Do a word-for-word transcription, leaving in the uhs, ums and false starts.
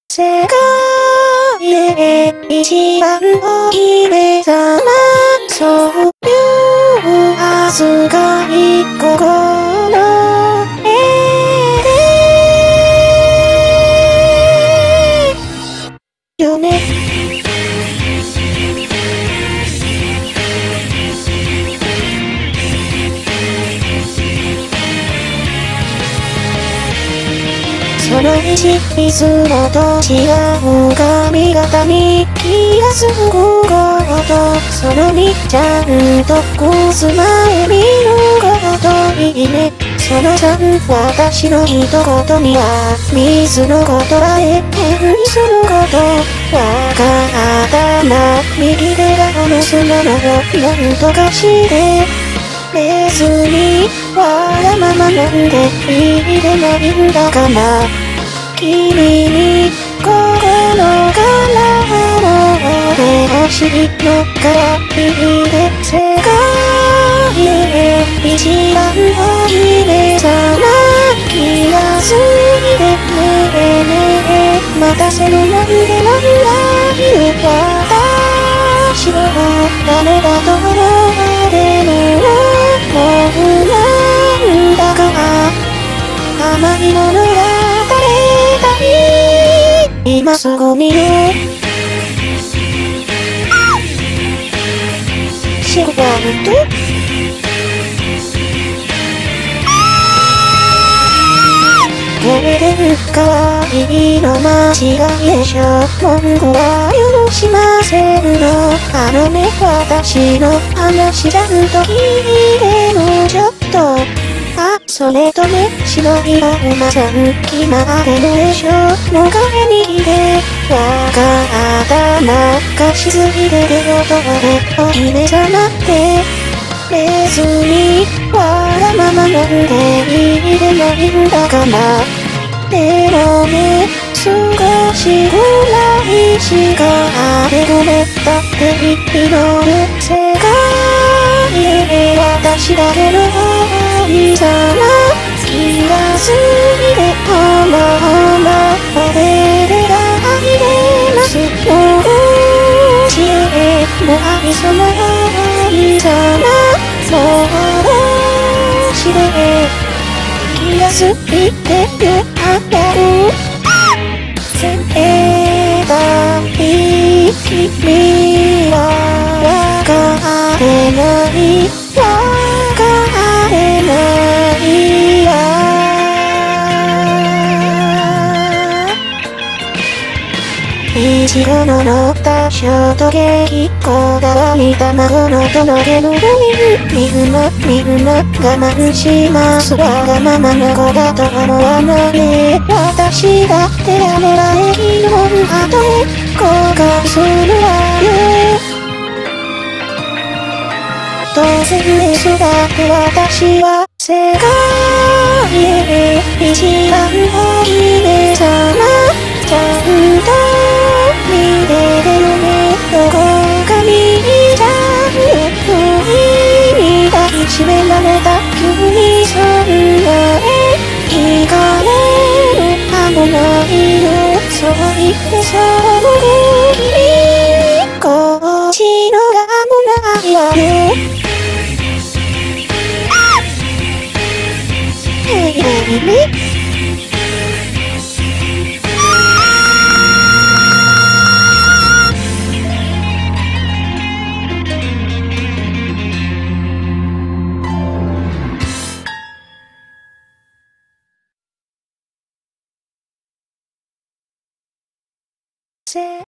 世界で一番お姫様、そういう扱い心得てよね。その道、いつもと違う髪型に気がつくこと、そのみちゃんとくすまえ見ることいいね。そのさん、私の一言には水のことはえ変にすること。わかったな、右手がこの砂のをなんとかして別にわがままなんていいでないんだから、君に心から思ってほしいのからいいで、世界で一番お姫様、気がついてねえねえ、待たせるなんてなんだいる私を誰だと思ってるの、もうなんだか甘いものが食べたい、今すぐによシグナルと停電かわいいの間違いでしょ、文句は許しませんの。あのね、私の話ちゃんと聞いてのちょっと、あ、それとね、白いお馬さん決まってるでしょ、もう帰りでわかったな、貸しすぎて出ようとでお姫様って別にわがままなんていいでないんだから、でもね、少しぐらいしかあれくれたって祈る、世界で私だけの神様、気がついてほらほらおべでが入れます、もう教えもありそうな神様、もう教え気がついてるあやるせえだい君はわかってないわかってないや、いちごの乗ったショートケーキ、こだわり卵のとろけるグミ、みんなみんな我慢します、わがままな子だと思わないで、私だってやめられるもん後へ後悔するわよ、当然ですだって私は世界で一番お姫様、ちゃんと見ててよね、どこかにいたる不意に抱きしめられた急にそんなへ惹かれる危ないよ、そう言ってその君こっちのが危ないわよ、ヘイベイビーせ